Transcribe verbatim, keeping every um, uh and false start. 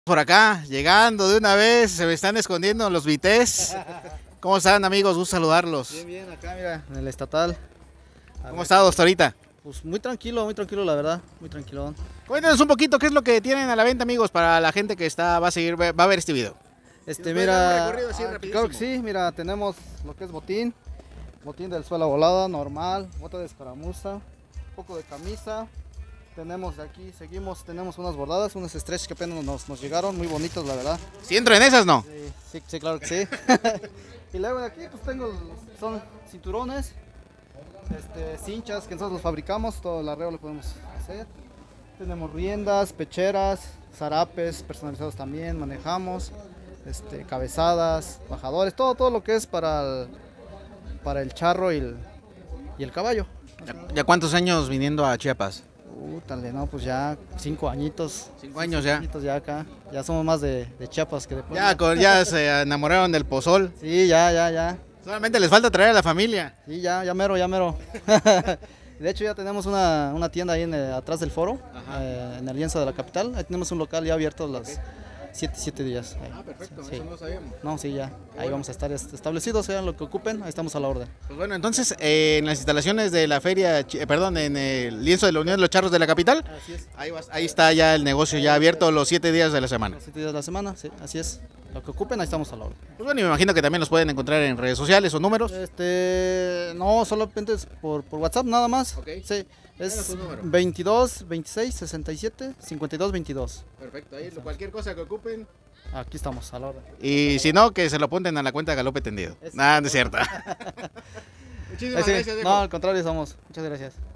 Por acá, llegando de una vez, se me están escondiendo los vités. ¿Cómo están, amigos? Gusto saludarlos. Bien, bien, acá mira, en el estatal. A ¿Cómo ver, está, doctorita? Pues muy tranquilo, muy tranquilo la verdad, muy tranquilo. Cuéntanos un poquito qué es lo que tienen a la venta, amigos, para la gente que está va a seguir, va a ver este video. Este, ¿Nos puedes dar un mira, recorrido así ah, rapidísimo? claro que sí, mira, tenemos lo que es botín, botín del suela volada, normal, bota de escaramuza, un poco de camisa. Tenemos de aquí, seguimos, tenemos unas bordadas, unos stretch que apenas nos, nos llegaron, muy bonitos la verdad. Si entro en esas, ¿no? Sí, sí, sí, claro que sí. Y luego de aquí pues tengo, son cinturones, este, cinchas que nosotros los fabricamos, todo el arreo lo podemos hacer. Tenemos riendas, pecheras, zarapes personalizados también, manejamos, este, cabezadas, bajadores, todo, todo lo que es para el, para el charro y el, y el caballo. ¿Ya, ya cuántos años viniendo a Chiapas? Útale, no, pues ya cinco añitos. Cinco años ya. Añitos ya acá, ya somos más de, de Chiapas que de Puebla. Ya, con- ya se enamoraron del pozol. Sí, ya, ya, ya. Solamente les falta traer a la familia. Sí, ya, ya mero, ya mero. De hecho ya tenemos una, una tienda ahí en el- atrás del foro, eh, en el lienzo de la capital. Ahí tenemos un local ya abierto los siete, siete días. Ahí. Ah, perfecto, Sí. eso no sabíamos. No, sí, ya. Ahí vamos a estar est- establecidos, sean lo que ocupen, ahí estamos a la orden. Pues bueno, entonces, eh, en las instalaciones de la feria, chi- eh, perdón, en el lienzo de la Unión de los Charros de la capital, Así es. ahí, vas- ahí está ya el negocio ya abierto los siete días de la semana. Los siete días de la semana, sí, así es. Lo que ocupen, ahí estamos a la orden. Pues bueno, y me imagino que también los pueden encontrar en redes sociales o números. Este, no, solamente es por, por WhatsApp nada más. Ok. Sí, Danos es tu número. veintidós, veintiséis, sesenta y siete, cincuenta y dos, veintidós. Perfecto, ahí cualquier cosa que ocupen. Aquí estamos a la orden. Y si no, que se lo apunten a la cuenta Galope Tendido. Es- Nada, no es cierto. Muchísimas Ahí sí. gracias, viejo. No, al contrario, somos. Muchas gracias.